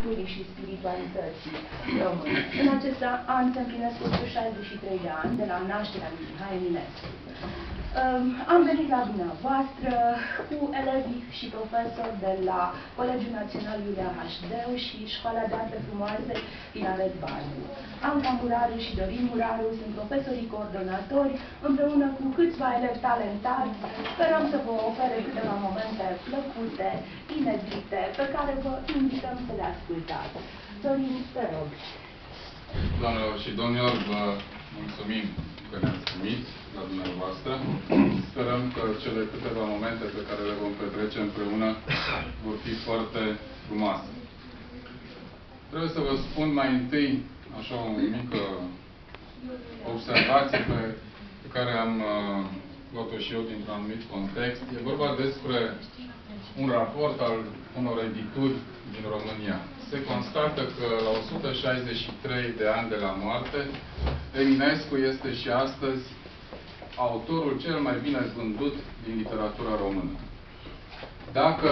și spiritualității române. În acest an se împlinesc 163 de ani de la nașterea lui Mihai Eminescu. Am venit la dumneavoastră cu elevi și profesori de la Colegiul Național Iulia Hașdeu și Școala de Arte Frumoase Finaret Barbu. Anca Muraru și Dorin Muraru sunt profesorii coordonatori, împreună cu câțiva elevi talentați. Sperăm să vă ofere câteva momente plăcute, inedite, pe care vă invităm să le ascultați. Dorin, te rog. Doamnelor și domnilor, vă mulțumim că ne-ați primit la dumneavoastră. Sperăm că cele câteva momente pe care le vom petrece împreună vor fi foarte frumoase. Trebuie să vă spun mai întâi, așa, o mică observație pe care am luat-o și eu dintr-un anumit context. E vorba despre un raport al unor edituri din România. Se constată că la 163 de ani de la moarte, Eminescu este și astăzi autorul cel mai bine vândut din literatura română. Dacă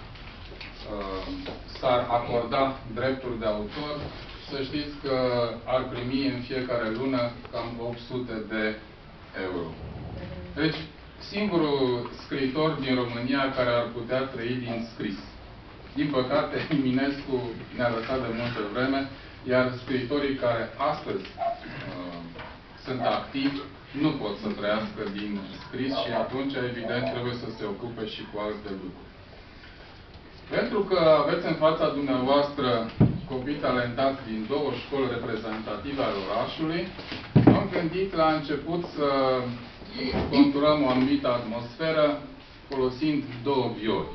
s-ar acorda drepturi de autor, să știți că ar primi în fiecare lună cam 800 de euro. Deci, singurul scriitor din România care ar putea trăi din scris. Din păcate, Eminescu ne-a lăsat de multă vreme, iar scriitorii care astăzi sunt activi nu pot să trăiască din scris și atunci, evident, trebuie să se ocupe și cu alte lucruri. Pentru că aveți în fața dumneavoastră copii talentați din două școli reprezentative ale orașului, am gândit la început să conturăm o anumită atmosferă folosind două violi.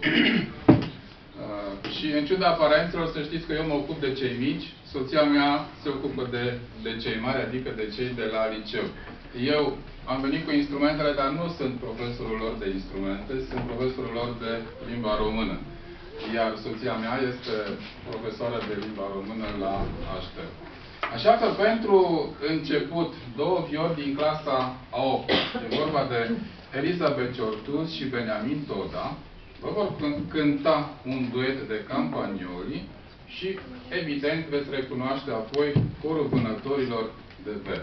Și în ciuda aparențelor, să știți că eu mă ocup de cei mici, soția mea se ocupă de cei mari, adică de cei de la liceu. Eu am venit cu instrumentele, dar nu sunt profesorul lor de instrumente, sunt profesorul lor de limba română. Iar soția mea este profesoară de limba română la Hașdeu. Așa că pentru început, două violi din clasa a 8, e vorba de Elizabeth Ciortuz și Beniamin Toda, vă vor cânta un duet de campanioli și, evident, veți recunoaște apoi corul vânătorilor de verde.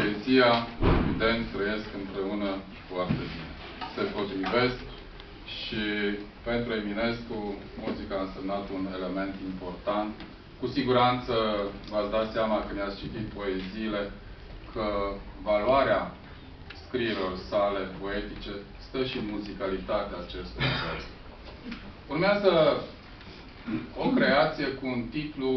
poezia, evident, trăiesc împreună foarte bine. Se potrivesc și pentru Eminescu muzica a însemnat un element important. Cu siguranță v-ați dat seama când ați citit poeziile că valoarea scrierilor sale poetice stă și în muzicalitatea acestor versuri. Urmează o creație cu un titlu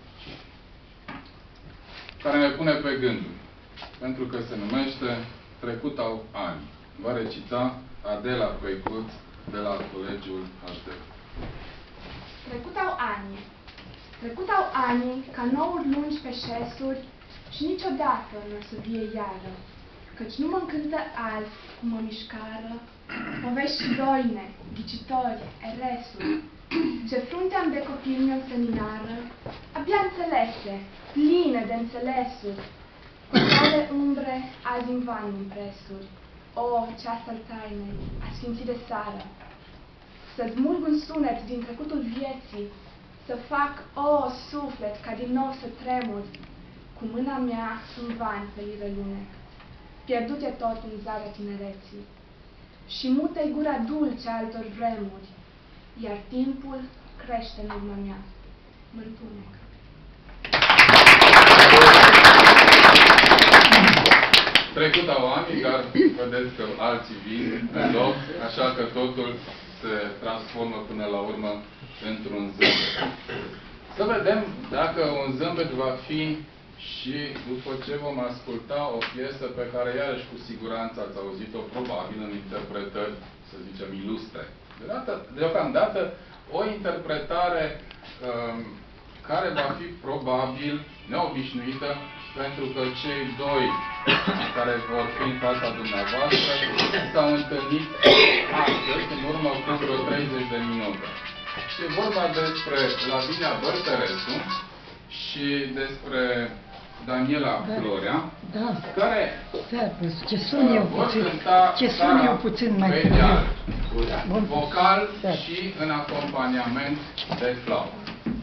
care ne pune pe gânduri, pentru că se numește Trecut au ani. Va recita Adela Pecut de la Colegiul HD. Trecut au ani. Trecut au ani ca nouri lungi pe șesuri și niciodată nu o să vie iară, căci nu mă încântă azi cum mă mișcară povești și doine, ghicitori, eresuri, ce frunte-am de copil mi-o seminară, abia înțelese, pline de înțelesuri, cu tale umbre azi în van impresuri. O, ceasă-l tainei, asfințit de sară, să-ți mulg un sunet din trecutul vieții, să fac, o, suflet, ca din nou să tremur, cu mâna mea în van pe lunec, pierdute tot în zarea tinereții. Și mută-i gura dulce altor vremuri, iar timpul crește în urma mea, mă întunecă. Trecut au ani, dar vedeți că alții vin în loc, așa că totul se transformă până la urmă într-un zâmbet. Să vedem dacă un zâmbet va fi și după ce vom asculta o piesă pe care iarăși cu siguranță ați auzit-o probabil în interpretări, să zicem, ilustre. Deocamdată o interpretare care va fi probabil neobișnuită, pentru că cei doi care vor fi în fața dumneavoastră s-au întâlnit astăzi, în urmă cu vreo 30 de minute. Și e vorba despre Lavinia Bărtărescu și despre Daniela Florea, care vor cânta puțin mai vocal și în acompaniament de flaută.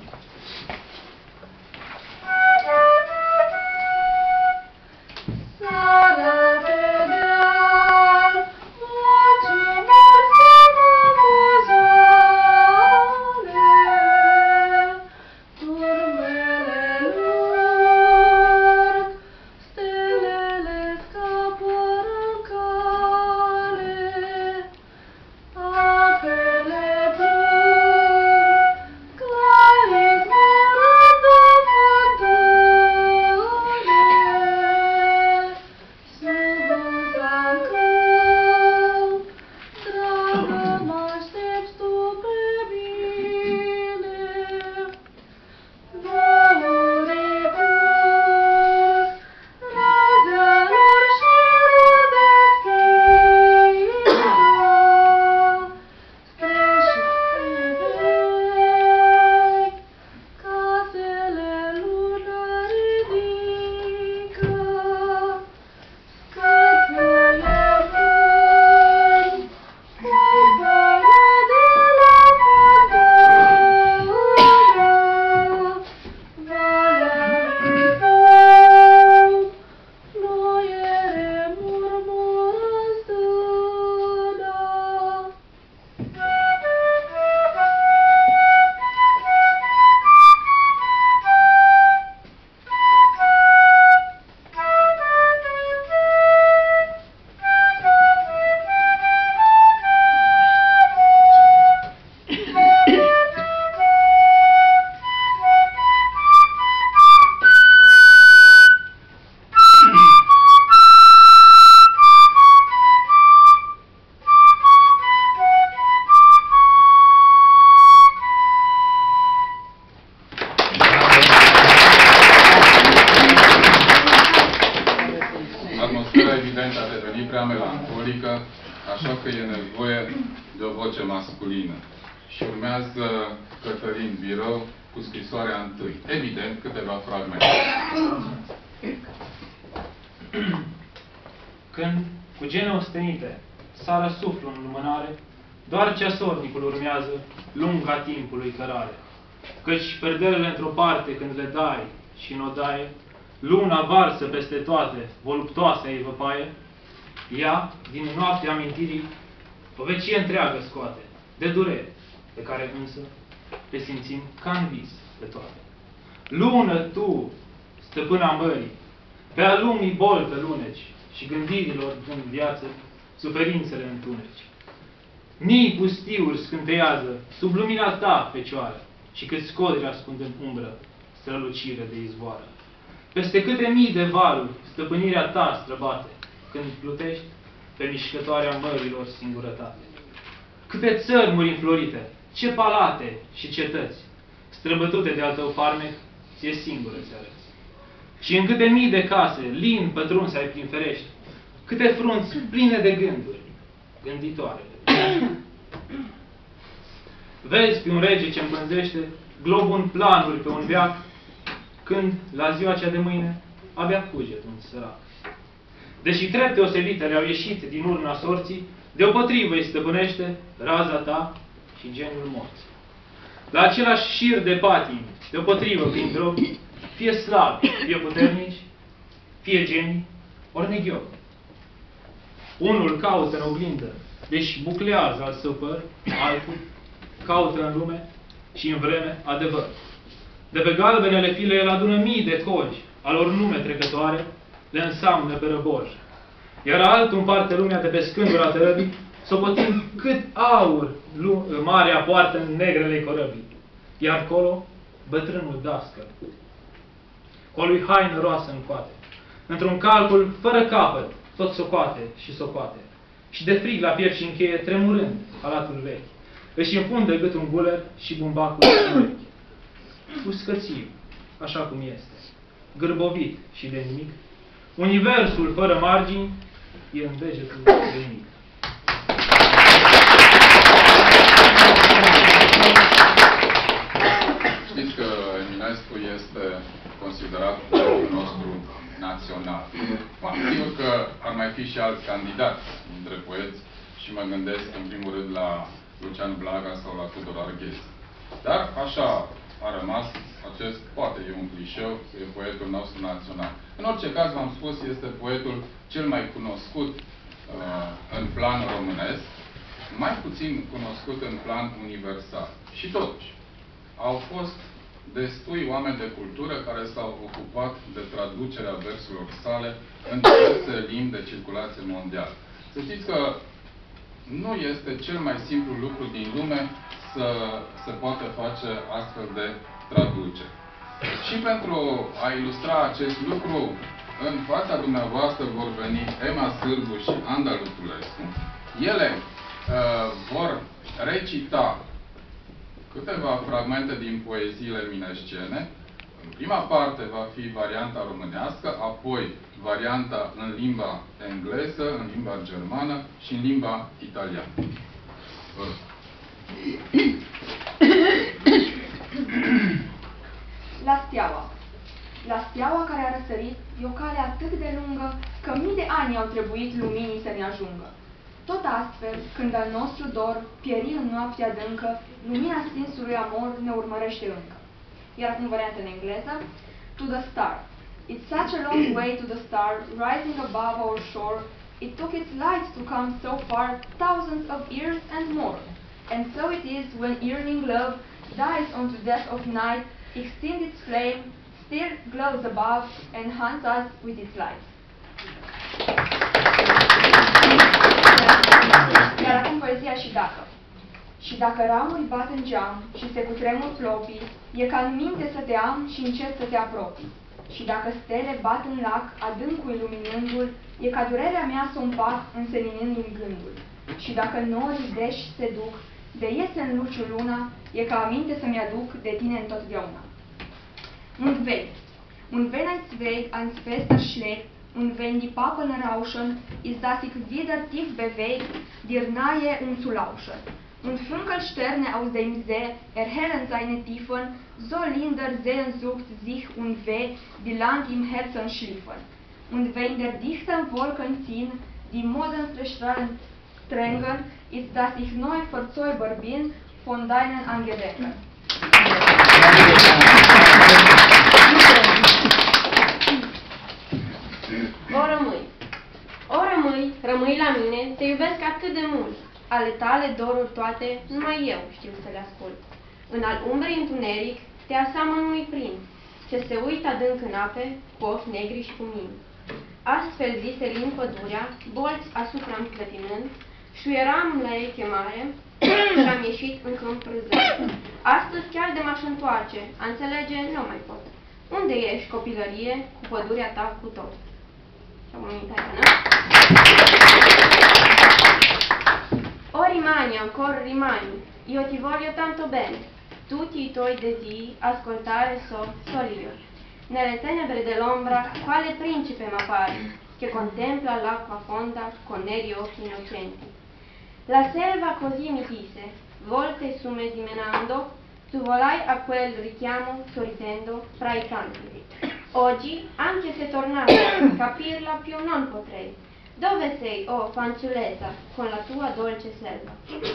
așa că e nevoie de o voce masculină. Și urmează Cătălin Birău cu scrisoarea întâi. Evident, câteva fragmente. Când, cu gene ostenite, sară suflul în lumânare, doar ceasornicul urmează lunga timpului cărare. Căci perderile într-o parte când le dai și în odaie, luna varsă peste toate, voluptoasă ei văpaie, ea, din noaptea amintirii, o vecie întreagă scoate, de durere, pe care însă le simțim ca în vis pe toate. Lună tu, stăpâna mării, pe-a lumii boltă luneci și gândirilor în viață, suferințele întuneci. Mii pustiuri scânteiază sub lumina ta, fecioară, și câți codri ascund în umbră strălucire de izvoară. Peste câte mii de valuri stăpânirea ta străbate, când plutești pe mișcătoarea mărilor singurătate. Câte țărmuri înflorite, ce palate și cetăți, străbătute de-al tău farmec, ție singură ți arăți. Și în câte mii de case, lin pătrunse ai prin ferești, câte frunți pline de gânduri, gânditoare. Vezi pe un rege ce împânzește globul în planuri pe un veac, când, la ziua cea de mâine, abia cuget un sărac. Deși trepte osebite le-au ieșit din urna sorții, deopotrivă îi stăpânește raza ta și geniul morții. La același șir de patimi, deopotrivă prin drog, fie slabi, fie puternici, fie genii, ori neghiobi. Unul caută în oglindă, deși buclează al său păr, altul caută în lume și în vreme adevăr. De pe galbenele file el adună mii de coji, a lor nume trecătoare, le înseamnă pe răboj. Iar altul împarte lumea de pe scândura tărăbii, socotind cât aur marea poartă în negrele corăbii. Iar colo, bătrânul dascăl, cu lui haină roasă în coate, într-un calcul fără capăt, tot socoate și socoate. Și de frig la piept și încheie, tremurând, halatul vechi, își înfundă gâtul în guler și bumbacul în urechi. Uscățiu, așa cum este, gârbovit și de nimic, universul fără margini e în degetul de nimic. Știți că Eminescu este considerat poetul nostru național. Sigur că ar mai fi și alți candidați dintre poeți și mă gândesc în primul rând la Lucian Blaga sau la Tudor Arghezi. Dar așa a rămas, acest poate e un clișeu, e poetul nostru național. În orice caz, v-am spus, este poetul cel mai cunoscut în plan românesc, mai puțin cunoscut în plan universal. Și totuși, au fost destui oameni de cultură care s-au ocupat de traducerea versurilor sale în diverse limbi de circulație mondială. Să știți că nu este cel mai simplu lucru din lume să se poată face astfel de traducere. Și pentru a ilustra acest lucru, în fața dumneavoastră vor veni Emma Sârbu și Anda Lutulescu. Ele vor recita câteva fragmente din poeziile eminescene. În prima parte va fi varianta românească, apoi varianta în limba engleză, în limba germană și în limba italiană. La steaua. La steaua care a răsărit e o cale atât de lungă că mii de ani au trebuit luminii să ne ajungă. Tot astfel, când al nostru dor pieri în noaptea adâncă, lumina stinsului amor ne urmărește încă. Iar acum varianta în engleză, To the star. It's such a long way to the star, rising above our shore. It took its light to come so far, thousands of years and more. And so it is when yearning love dies unto death of night, extinct its flame, still glows above, and haunts us with its light. Iar acum poezia și dacă. Și dacă ramuri bat în geam și se cutremur plopii, e ca în minte să te am și încet să te apropii. Și dacă stele bat în lac, adâncul iluminându-l, e ca durerea mea să o împac, înseninându-mi gândul. Și dacă norii deși se duc, de iese în luciu luna, e ca aminte să-mi aduc de tine întotdeauna. Und wenn ein Zweig ans Fenster schlägt, und wenn die Pappen rauschen, ist das ich wieder tief bewegt, dir nahe zu lauschen. Und Funkelsterne aus dem See erhellen seine Tiefen, so linder Sehnsucht sich und weh, die lang im Herzen schliefen. Und wenn der dichten Wolken ziehen, die modernste Strahlen drängen, ist das ich neu verzauber bin von deinen Angedenken. rămâi la mine, te iubesc atât de mult. Ale tale doruri toate, numai eu știu să le ascult. În al umbrei întuneric, te aseamăn unui prin, ce se uită adânc în ape, cu ochi negri și cu mini. Astfel zise lin pădurea, bolți asupra-mi clătinând, șuieram la ei chemare și am ieșit în câmp râzând. Astăzi chiar de m-aș întoarce, a înțelege nu mai pot. Unde ești, copilărie, cu pădurea ta cu tot? O rimani, ancora rimani, io ti voglio tanto bene, tutti i tuoi desi ascoltare solio. Nelle tenebre dell'ombra, quale principe m'appari, che contempla l'acqua fonda con neri occhi innocenti. La selva così mi disse, volte su me dimenando, tu volai a quel richiamo sorridendo fra i canti. Oggi, anche se tornassi, capirla più non potrei. Dove sei, oh fanciulletta, con la tua dolce selva?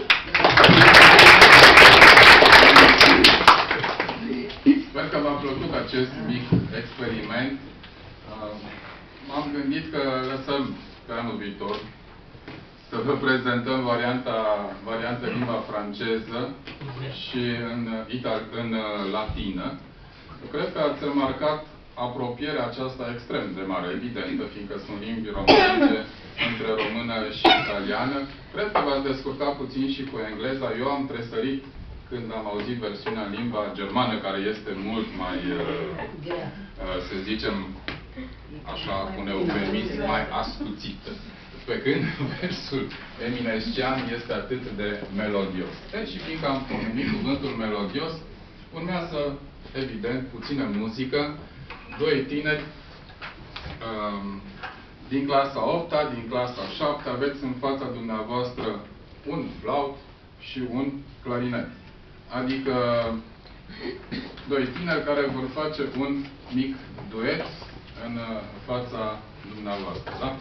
Sper că v-a plăcut acest mic experiment. M-am gândit că lăsăm pe anul viitor să vă prezentăm varianta limba franceză și în latină. Cred că ați remarcat apropierea aceasta extrem de mare, evidentă, fiindcă sunt limbi românice între română și italiană. Cred că v-ați descurcat puțin și cu engleza. Eu am tresărit când am auzit versiunea în limba germană, care este mult mai, să zicem, așa, cu un eufemism, mai ascuțită. Pe când versul eminescian este atât de melodios. Și fiindcă am pomenit cuvântul melodios, urmează, evident, puțină muzică. Doi tineri din clasa 8-a, din clasa 7-a, aveți în fața dumneavoastră un flaut și un clarinet. Adică doi tineri care vor face un mic duet în fața dumneavoastră. Da?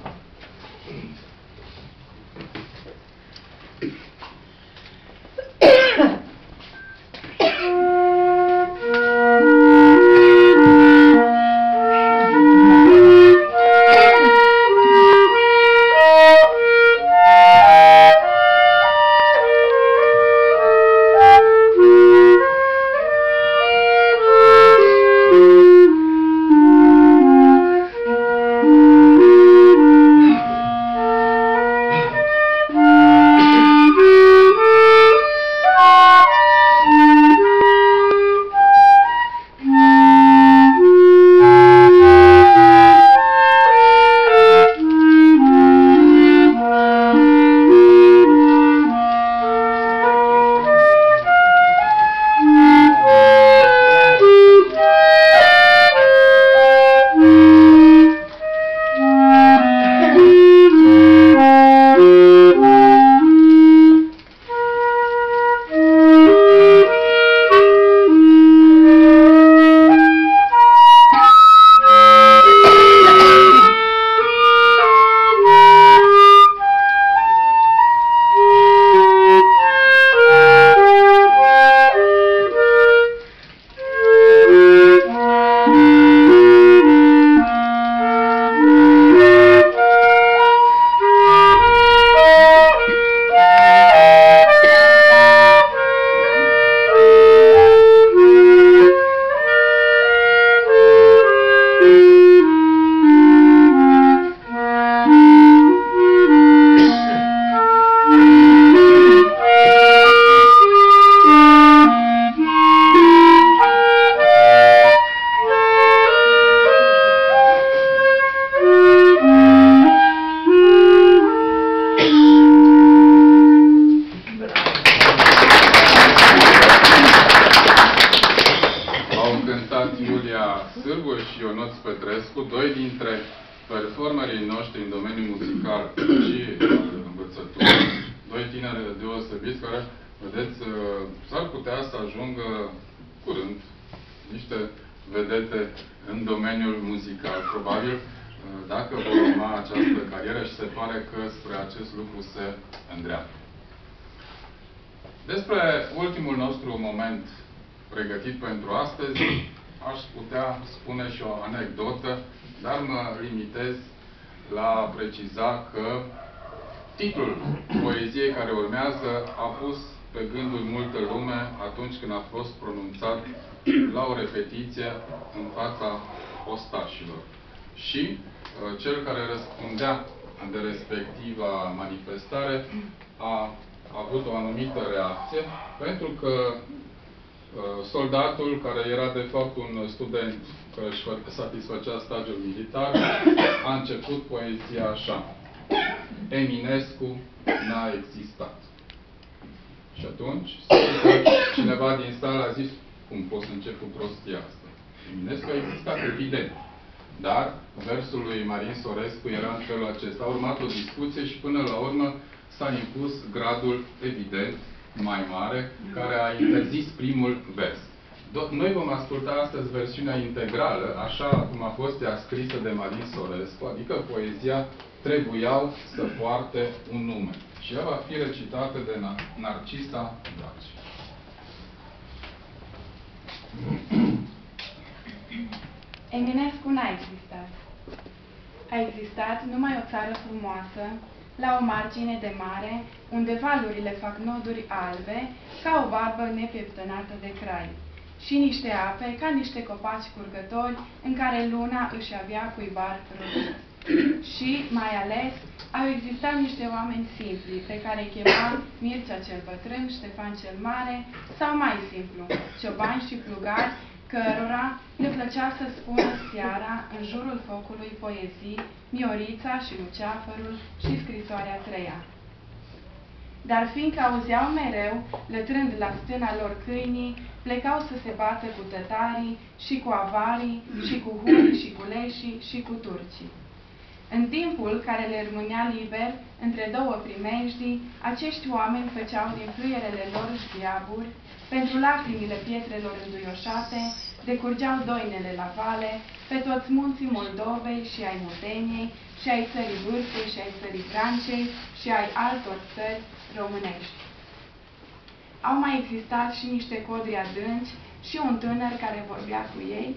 Doi dintre performerii noștri în domeniul muzical și învățăturii, doi tineri deosebiți care, vedeți, s-ar putea să ajungă curând niște vedete în domeniul muzical, probabil, dacă vor urma această carieră și se pare că spre acest lucru se îndreaptă. Despre ultimul nostru moment pregătit pentru astăzi, aș putea spune și o anecdotă, dar mă limitez la a preciza că Titlul poeziei care urmează a pus pe gânduri multă lume atunci când a fost pronunțat la o repetiție în fața ostașilor. Și cel care răspundea de respectiva manifestare a avut o anumită reacție, pentru că soldatul, care era de fapt un student care își satisfăcea stagiul militar, a început poezia așa: Eminescu n-a existat. Și atunci, cineva din sală a zis: cum poți să începi cu prostia asta? Eminescu a existat, evident. Dar versul lui Marin Sorescu era în felul acesta. A urmat o discuție și până la urmă s-a impus gradul evident mai mare, care a interzis primul vers. Noi vom asculta astăzi versiunea integrală, așa cum a fost ea scrisă de Marin Sorescu, adică poezia Trebuiau să poarte un nume. Și ea va fi recitată de Narcisa Daci. Eminescu n-a existat. A existat numai o țară frumoasă, la o margine de mare, unde valurile fac noduri albe, ca o barbă nepieptănată de crai, și niște ape, ca niște copaci curgători, în care luna își avea cuibar rodit. Și, mai ales, au existat niște oameni simpli, pe care îi chema Mircea cel Bătrân, Ștefan cel Mare, sau mai simplu, ciobani și plugari, cărora le plăcea să spună seara, în jurul focului poezii, Miorița și Luceafărul și scrisoarea treia. Dar fiindcă auzeau mereu, lătrând la stâna lor câinii, plecau să se bată cu tătarii și cu avarii și cu hurii și cu leșii și cu turcii. În timpul care le rămânea liber, între două primejdii, acești oameni făceau din fluierele lor șdiaburi, pentru lacrimile pietrelor înduioșate, decurgeau doinele la vale, pe toți munții Moldovei și ai Mudeniei, și ai țării Vârfei, și ai țării Francei, și ai altor țări românești. Au mai existat și niște codri adânci și un tânăr care vorbea cu ei,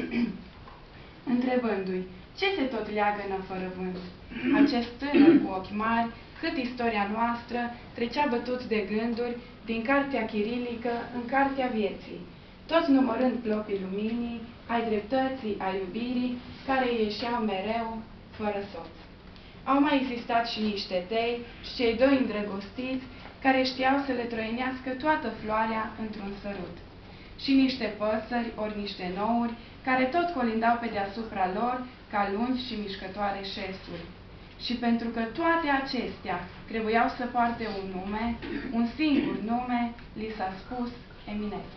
întrebându-i: ce se tot leagănă fără vânt? Acest tânăr cu ochi mari, cât istoria noastră, trecea bătut de gânduri din cartea chirilică în cartea vieții, tot numărând plopii luminii, ai dreptății, ai iubirii, care ieșeau mereu fără soț. Au mai existat și niște tei și cei doi îndrăgostiți, care știau să le trăinească toată floarea într-un sărut. Și niște păsări, ori niște nouri, care tot colindau pe deasupra lor ca lungi și mișcătoare șesuri. Și pentru că toate acestea trebuiau să poarte un nume, un singur nume, li s-a spus Eminescu.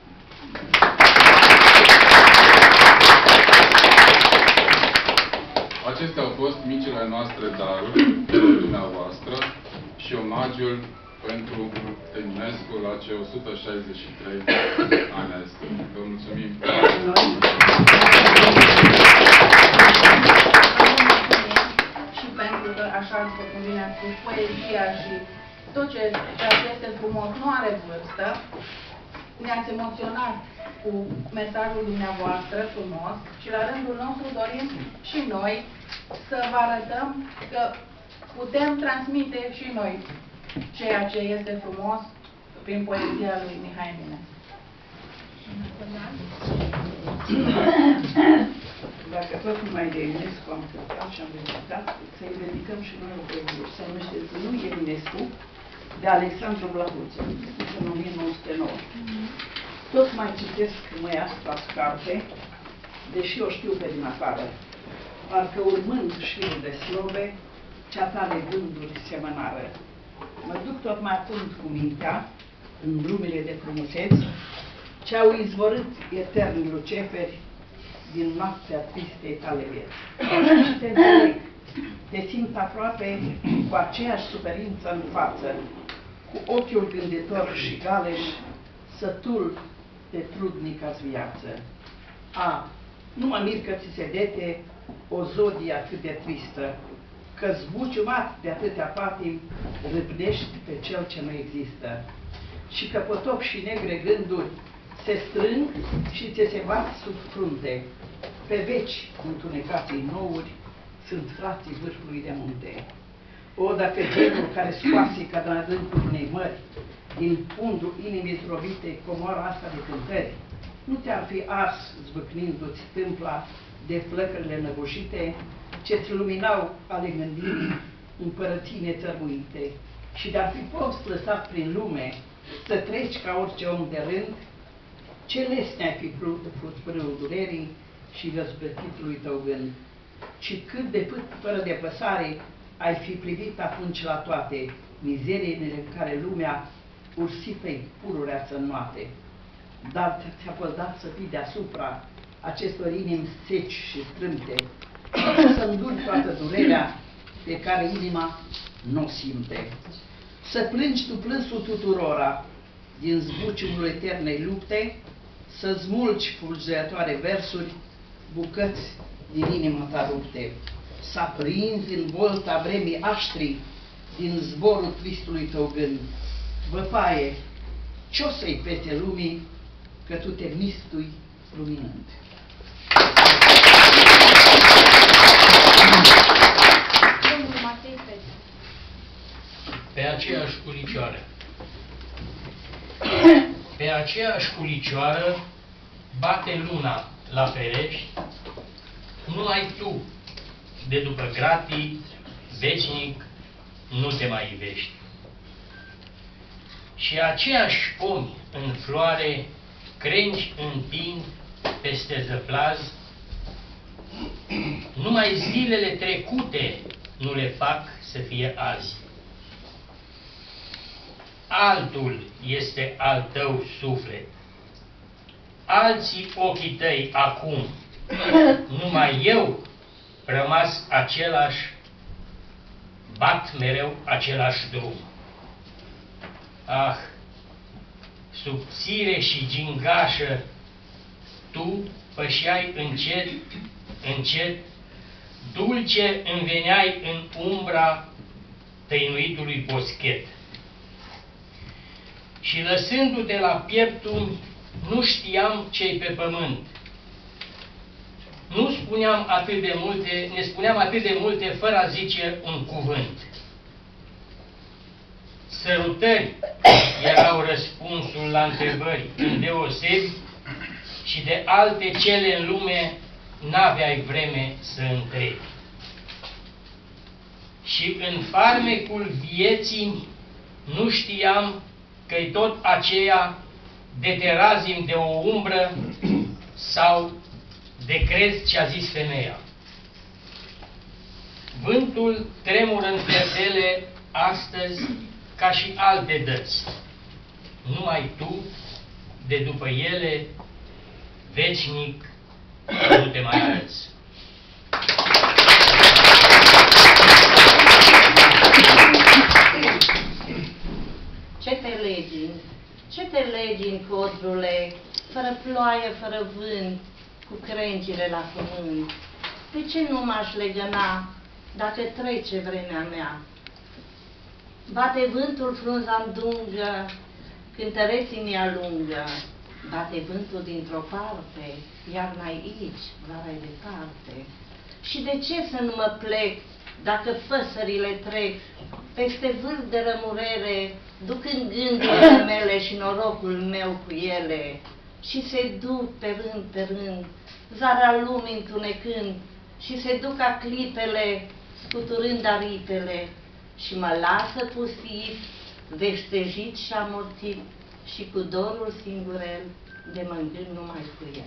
Acestea au fost micile noastre daruri pentru dumneavoastră și omagiul pentru Eminescu la cei 163 ani ai săi. Vă mulțumim! Și pentru că, așa după cum bine a spus, poezia și tot ce este frumos nu are vârstă, ne-ați emoționat cu mesajul dumneavoastră frumos și la rândul nostru dorim și noi să vă arătăm că putem transmite și noi ceea ce este frumos prin poezia lui Mihai Eminescu. Dacă tot numai de Eminescu am cântat și am dedicat, să-i dedicăm și noi o poezie. Se numește Nu Eminescu, de Alexandru Blahuță, în 1909. Tot mai citesc măiastra carte, deși o știu pe din afară, parcă urmând șirul de slobe, cea tare gânduri semănară. Mă duc tot mai atent cu mintea în drumile de frumuseți, ce-au izvorât eterni luceferi din noaptea tristei tale vieți. Și te înțeleg, te simt aproape cu aceeași suferință în față, cu ochiul gânditor și galeș, sătul de trudnică-ți viață. A, nu mă mir că ți se dete o zodie atât de tristă, că zbuciumat de atâtea patim râpnești pe cel ce nu există, și că potop și negre gânduri se strâng și ți se bat sub frunte. Pe veci întunecații nouri sunt frații vârfului de munte. O, dacă genul care scoase ca în adâncul unei mări, din fundul inimii zdrobite, comoara asta de cântări, nu te-ar fi ars zvâcnindu-ți tâmpla de flăcările năbușite, ce-ți luminau ale gândirii împărății nețărmuite, și de-ar fi fost lăsat prin lume să treci ca orice om de rând, ce lesne ai fi fost frâul durerii și răzplătitului tău gând, și cât de fără de păsare ai fi privit atunci la toate mizeriile în care lumea ursifei pururea să înnoate. Dar ți-a fost dat să fii deasupra acestor inimi seci și strâmte, să înduri toată durerea pe care inima nu o simte. Să plângi tu plânsul tuturora din zbuciumul eternei lupte, să smulgi fulgerătoare versuri, bucăți din inima ta rupte, să aprinzi în volta vremii aștri din zborul tristului tău gând. Văpaie, ce-o să-i pete lumii, că tu te mistui luminând. Pe aceeași culicioară. Pe aceeași culicioară bate luna la ferești, numai tu, de după gratii, veșnic, nu te mai ivești. Și aceiași pomi în floare crengi întind peste zăplaz, numai zilele trecute nu le fac să fie azi. Altul este al tău suflet, alții ochii tăi acum, numai eu rămas același, bat mereu același drum. Ah, subțire și gingașă, tu pășeai încet, încet, dulce înveneai în umbra tăinuitului boschet. Și lăsându-te la pieptuni, nu știam ce-i pe pământ. Ne spuneam atât de multe fără a zice un cuvânt. Sărutări erau răspunsul la întrebări îndeosebi și de alte cele în lume n-aveai vreme să întrebi. Și în farmecul vieții nu știam că-i tot aceea de te razim de o umbră sau de crezi ce-a zis femeia. Vântul tremură în ferdele astăzi ca și alte dăți. Numai tu, de după ele, veșnic, nu te mai arăți. Ce te legi în codrule, fără ploaie, fără vânt, cu crengile la pământ? De ce nu m-aș legăna dacă trece vremea mea? Bate vântul frunza-n dungă, cântăreții mi alungă, bate vântul dintr-o parte, iarna-i aici, vara-i departe. Și de ce să nu mă plec dacă păsările trec peste vârf de rămurere, ducând gândurile mele și norocul meu cu ele, și se duc pe rând, zara lumii întunecând, și se duc ca clipele, scuturând aripele, și mă lasă pustit, veștejit și amortit, și cu dorul singurel, de mă îngând numai cu el.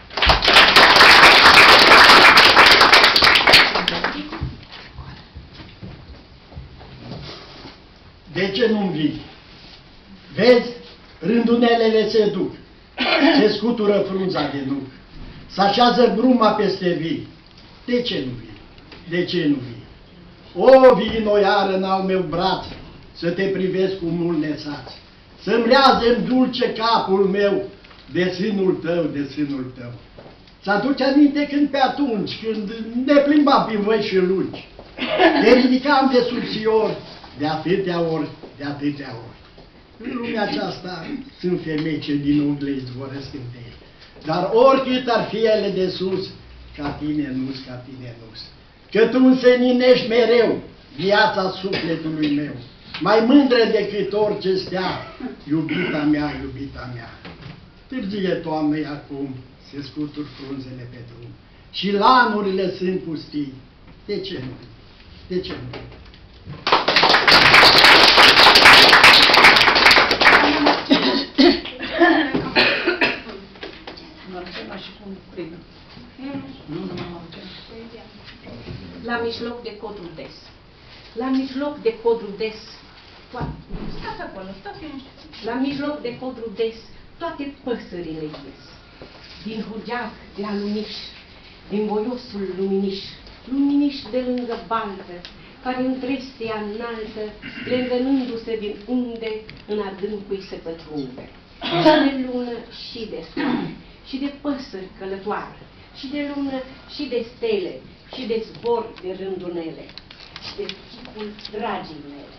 De ce nu-mi vii? Vezi, rândunelele se duc, se scutură frunza de nuc, s-așează bruma peste vii. De ce nu vii? De ce nu vii? O, vino iară în al meu braț, să te privesc cu mult nesaț, să-mi rează-mi dulce capul meu de sânul tău, de sânul tău. Ți-aduce aminte când pe atunci, când ne plimbam prin văi și lungi, te ridicam de subțior, de atâtea ori, de atâtea ori. În lumea aceasta sunt femei ce din umble izvorăsc întâi, dar oricât ar fi ele de sus, ca tine nu-s, ca tine nu-s. Că tu înseninești mereu viața sufletului meu, mai mândră decât orice stea, iubita mea, iubita mea. Târzie toamnei acum se scutur frunzele pe drum și lanurile sunt pustii. De ce nu? De ce nu? La mijloc de codul des. La mijloc de codul des. Stați acolo, stați la mijloc de codul des, toate păsările ies. Din hugeac de aluniș, din voiosul luminiș, luminiș de lângă baltă, care în trestia înaltă, legănându-se din unde în adâncul se pătrunde. Și de lună și de soare, și de păsări călătoare, și de lună și de stele, și de zbor de rândunele, și de chipul dragii mele.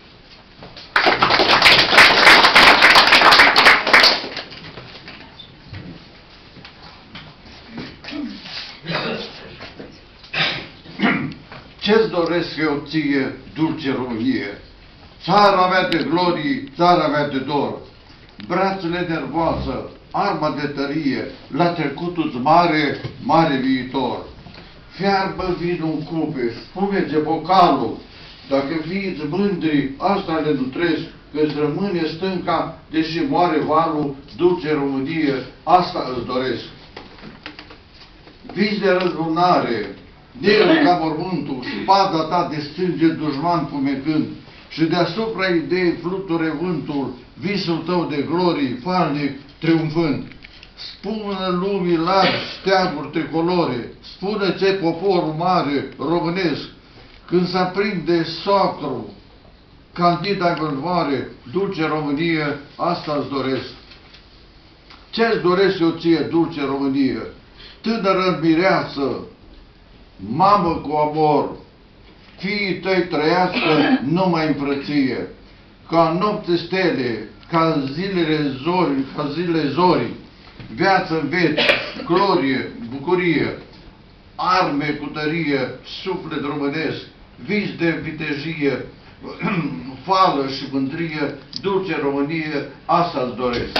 Ce-ți doresc eu ție, dulce Românie? Țara mea de glorii, țara mea de dor, brațele nervoasă, arma de tărie, la trecutul mare, mare viitor. Fiarbă vinul în cupe, spumege bocalul, dacă fiiți mândri, asta le nutresc, că-ți rămâne stânca, deși moare valul, dulce Românie, asta îți doresc. Vis de răzbunare, negru ca mormântul, spada ta de sânge dușman fumegând, și deasupra ideii fluture vântul, visul tău de glorii, falnic, triumfând. Spune lumii largi, steaguri tricolore, spune ce poporul mare, românesc, când se aprinde socru, candida gâlvoare, dulce Românie, asta-ți doresc. Ce-ți doresc eu ție, dulce Românie? Tânără mireasă, mamă cu amor, fiii tăi trăiască numai în frăție, ca în nopte stele, ca zilele zorii, viață în veci, glorie, bucurie, arme cu tărie, suflet românesc, vis de vitejie, fală și mândrie, dulce Românie, asta-ți doresc.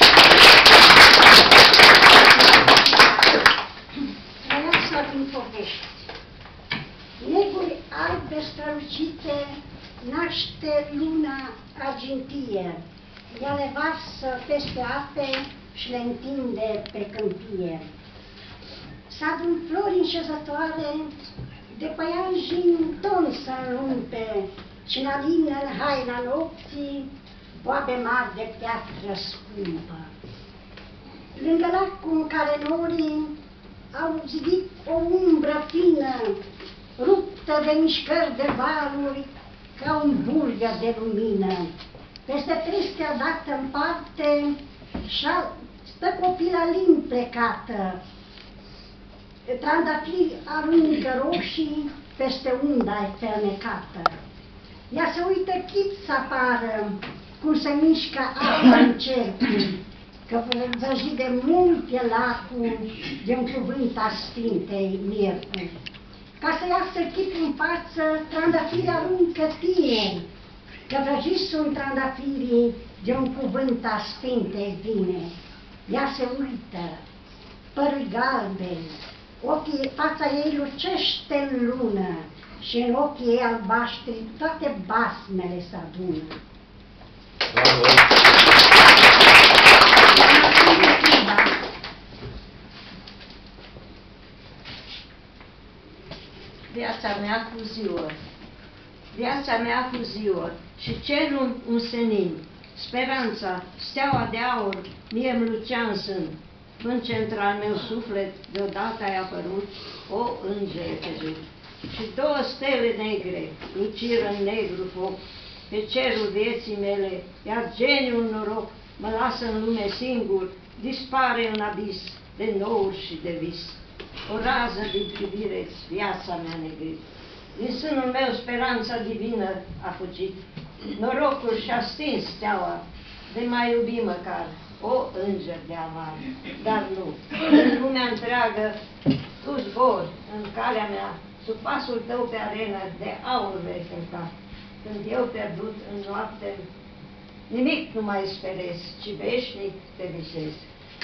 Trăiasă din povești. Neguri albe strălucite naște luna argintie. Ea le varsă peste ape și le întinde pe câmpie. Sadul flori înșezătoare, de păianjin ton să înrumpe, și-n alină în haina nopții, boabe mari de piatră scumpă. Lângă lacul în care norii au zidit o umbră fină, ruptă de mișcări de valuri, ca un bulgă de lumină. Peste trestea dată în parte, stă copila limb plecată. Trandafiri aruncă roșii peste unda fermecată. Ea se uită chip să apară, cum se mișcă apa în cercul, că văzit de mult e lacul de un cuvânt a Sfintei Miercuri. Ca să iasă chip în față, trandafirii aruncă tineri, că vrăjiți sunt trandafirii de un cuvânt a Sfintei Vine. Ea se uită, părul galben, ochii, fața ei lucește în lună și în ochii ei albaștri toate basmele se adună. Viața mea cu ziua, viața mea cu ziua și cerul un senin, speranța, steaua de aur, mie îmi lucea în sân. În central meu suflet, deodată ai apărut, o înger cezut. Și două stele negre, luciră în negru foc, pe cerul vieții mele, iar geniul noroc mă lasă în lume singur, dispare în abis de nouri și de vis. O rază din privire, viața mea negrit. Din sânul meu speranța divină a fugit. Norocul și-a stins steaua, de mai iubi măcar, o înger de avar. Dar nu, în lumea întreagă, tu zbori în calea mea, sub pasul tău pe arenă de aur vei călca. Când eu pierdut în noapte, nimic nu mai sperezi, ci veșnic te visezi.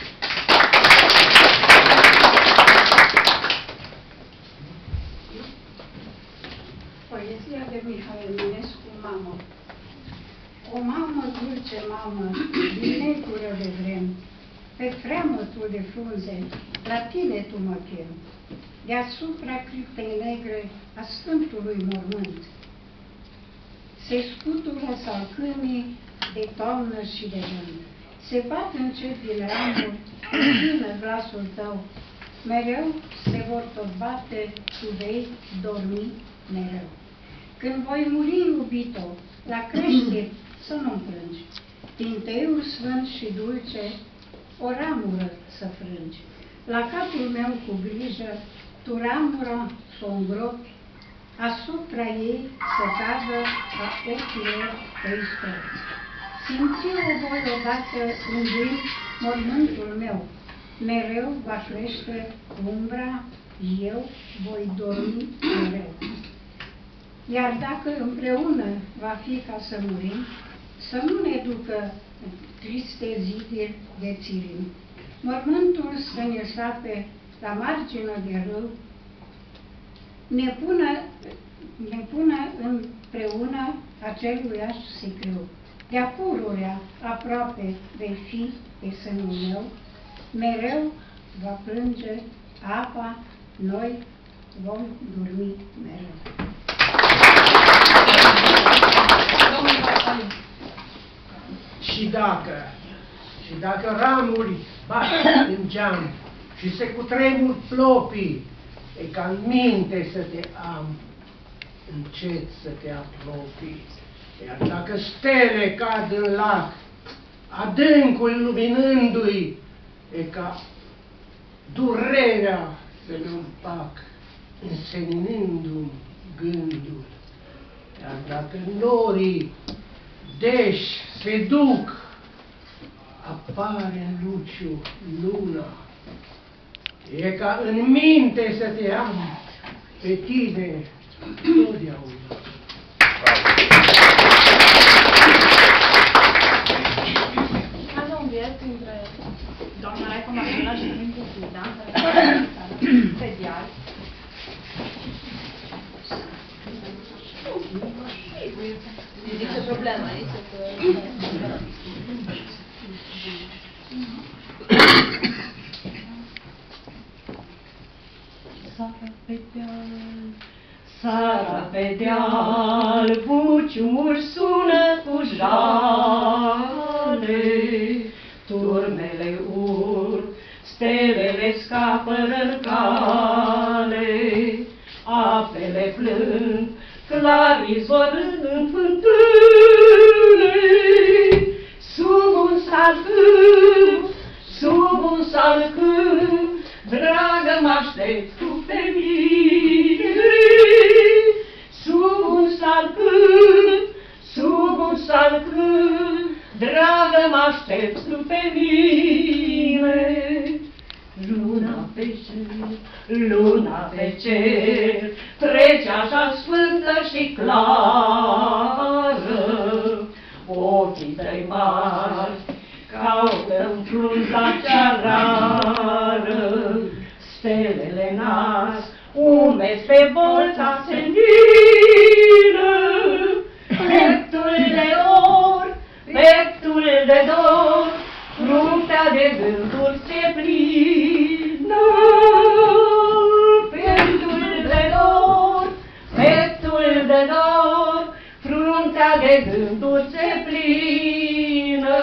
Poezia de Mihai Eminescu, Mamă. O mamă dulce, mamă, din necură de vrem, pe freamătul de frunze, la tine tu mă chem. Deasupra criptei negre a Sfântului Mormânt, se scutură salcâmii de toamnă și de vânt. Se bat încet din ramuri, întină glasul tău, mereu se vor tot bate, tu vei dormi mereu. Când voi muri, iubito, la creșteri să nu-mi plângi, din teiul sfânt și dulce, o ramură să frângi. La capul meu cu grijă, tu ramura s-o îngropi, asupra ei să cadă a ochilor tăi stăți. Simți-o voi odată umblind mormântul meu, mereu va crește umbra, eu voi dormi mereu. Iar dacă împreună va fi ca să murim, să nu ne ducă triste zidiri de țirim. Mormântul să ne sape la marginea de râu, ne pună împreună aceluiași sicriu. De-a pururea aproape vei fi pe sânul meu, mereu va plânge apa, noi vom dormi mereu. Și dacă ramuri bat în geam și se cutremur plopii, e ca în minte să te am, încet să te apropii. Iar dacă stele cad în lac, adâncul luminându-i, e ca durerea să-mi împac, înseninându-mi gândul. Iar dacă norii deși se duc, apare în luciu luna, e ca în minte să te am pe tine totdeauna. Cada un biet între doamna Raica Marcela și Părinte Zida, pe dial. Nicio problemă aici. Sara pe deal, buciumul sună cu jale, turmele urc, stelele scapă în cale, apele plâng, clar izvorând în fântâne, sub un salcâm, dragă, mă aștept tu pe mine, sub un salcâm, dragă, mă aștept tu pe mine. Luna pe cer, trece așa sfântă și clară, ochii tăi mari caută în frunza cea rară, stelele nas, umezi pe bolta senină, peptul de dor, fruntea de gânduri se plină, peptul de dor, fruntea de gânduri se plină.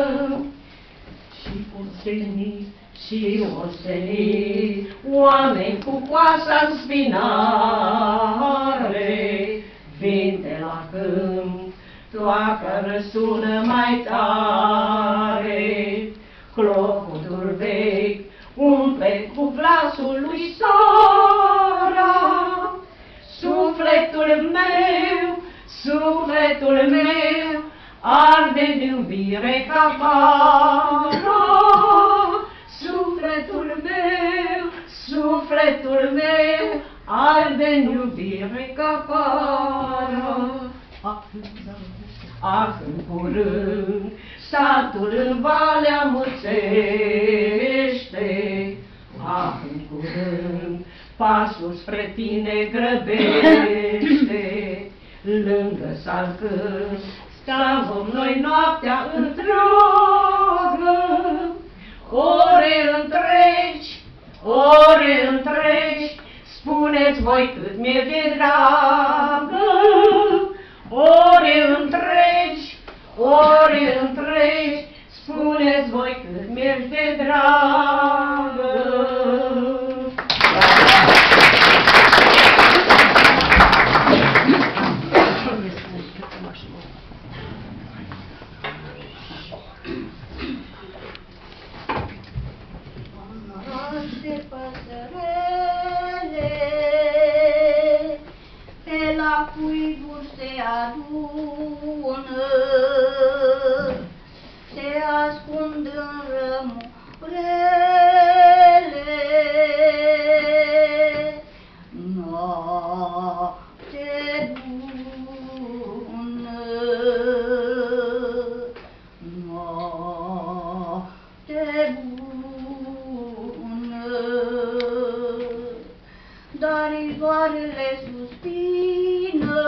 Și ostenit, oameni cu coasa în spinare, vin de la câmp, toacă răsună mai tare, clopotul vechi umple cu glasul lui Sara, sufletul meu arde de iubire ca vara, sufletul meu arde-n iubire ca pară. Ah, în curând, satul în Valea mulțește. Ah, în curând, pasul spre tine grăbește. Lângă salcâm stăm noi noaptea întreagă. Ore întregi, spuneți voi cât mi-e de dragă. Ore întregi, spuneți voi cât mi-e de dragă. Noroste păsărele, pe la cuiburi se adună, se ascund în rămurele. Noapte bună, noapte bună, dar izvoarele suspină,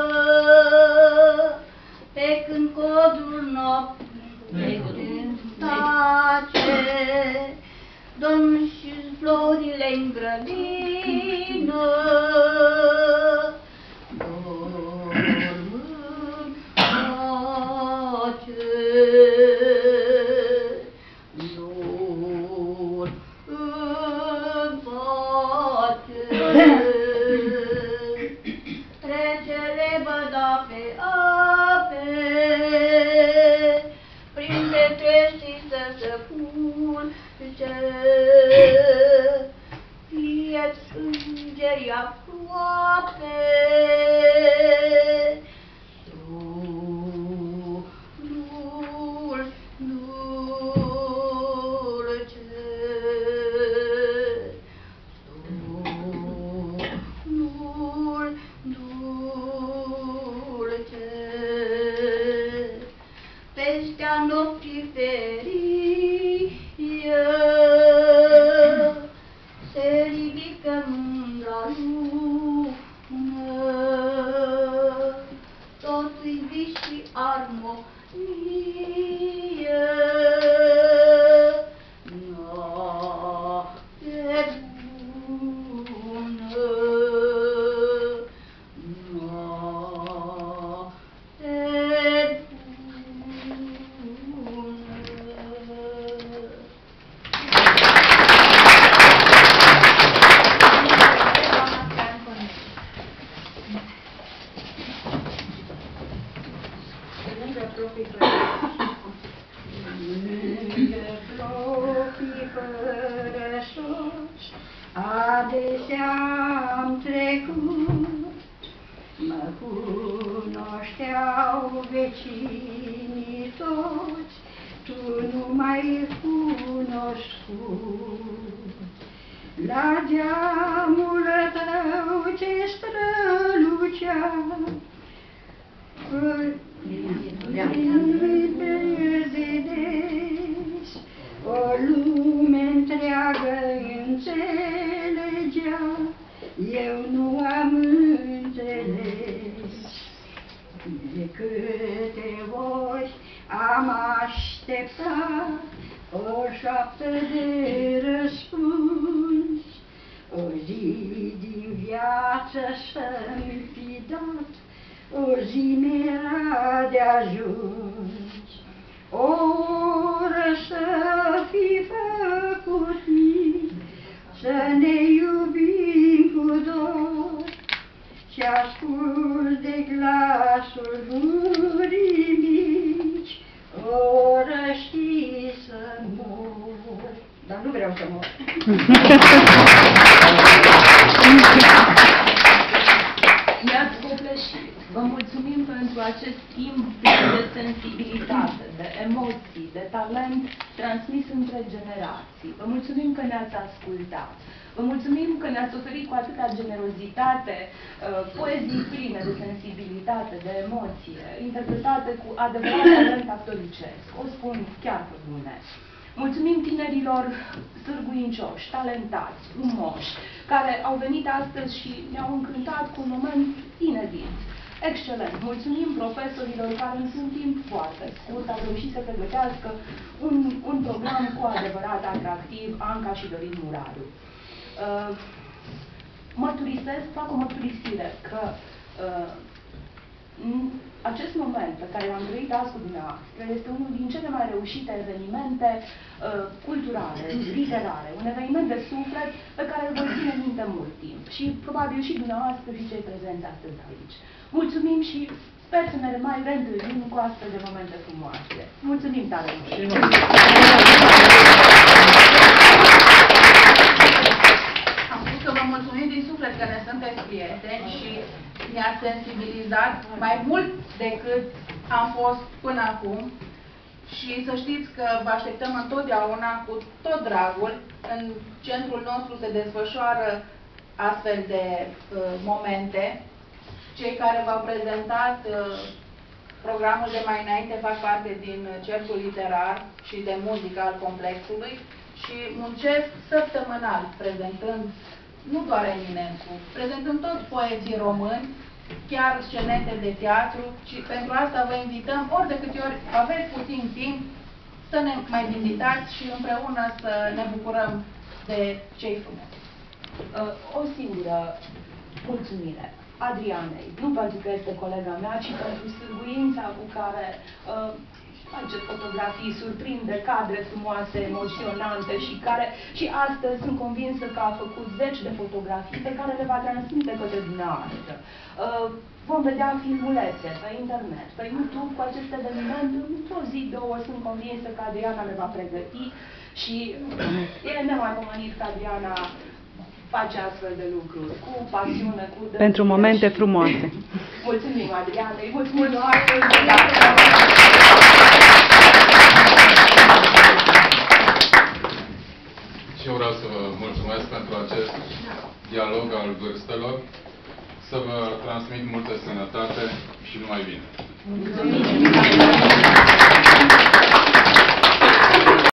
pe când codul nopții tace, domn și florile în grădină, dorm în pace, dorm în pace. Trece lebăda pe ape, printre treștii să se culce, fie-ți îngerii aproape. Pestea nopții ferie se ridică mândra lună, toți-i vis și armonie. Noapte bună, noapte adesea-am trecut, mă cunoșteau vecinii toți, tu nu mai cunoscut. La geamul tău ce strălucea, vedeți, o lume întreagă înțelegea, eu nu am înțeles. De câte ori am așteptat o șoaptă de răspuns, o zi din viață să-mi fi dat, o zi mi-era de ajuns. O oră să fi făcut mic, să ne iubim cu dor, și ascult de glasul gurii mici, o oră știi să mor. Dar nu vreau să mor. Ne-ați copleșit. Vă mulțumim pentru acest timp plin de sensibilitate, de emoții, de talent transmis între generații. Vă mulțumim că ne-ați ascultat. Vă mulțumim că ne-ați oferit cu atâta generozitate poezii pline de sensibilitate, de emoție, interpretate cu adevărat talent actoricesc. O spun chiar pe bune. Mulțumim tinerilor sârguincioși, talentați, frumoși, care au venit astăzi și ne-au încântat cu un moment inedit. Excelent! Mulțumim profesorilor care într-un timp foarte scurt au reușit să pregătească un program cu adevărat atractiv, Anca și Dorin Muradu. Mărturisesc, fac o mărturisire că acest moment pe care l-am trăit azi cu dumneavoastră este unul din cele mai reușite evenimente culturale, literare, un eveniment de suflet pe care îl voi ține minte mult timp și probabil și dumneavoastră și cei prezenți astăzi aici. Mulțumim și sper să ne mai reîntâlnim cu astfel de momente frumoase. Mulțumim tare mult! Am spus că vă mulțumim din suflet că ne sunteți prieteni și ne-ați sensibilizat mai mult decât am fost până acum. Și să știți că vă așteptăm întotdeauna cu tot dragul. În centrul nostru se desfășoară astfel de momente. Cei care v-au prezentat programul de mai înainte fac parte din cercul literar și de muzică al complexului și muncesc săptămânal, prezentând nu doar Eminescu, prezentând toți poeții români, chiar scenete de teatru, și pentru asta vă invităm, ori de câte ori aveți puțin timp, să ne mai vizitați și împreună să ne bucurăm de cei frumoși. O singură mulțumire Adrianei, nu pentru că este colega mea, ci pentru sârguința cu care face fotografii, surprinde cadre frumoase, emoționante și care și astăzi sunt convinsă că a făcut 10 de fotografii pe care le va transmite către dumneavoastră. Vom vedea filmulețe pe internet, pe YouTube cu aceste evenimente. Într-o zi, două, sunt convinsă că Adriana le va pregăti și e nemaipomenit că Adriana face astfel de lucruri, cu pasiune, cu dăruire. Pentru momente frumoase. Mulțumim, Adriana, îi mulțumim. Și eu vreau să vă mulțumesc pentru acest dialog al vârstelor, să vă transmit multă sănătate și numai bine. Mulțumim.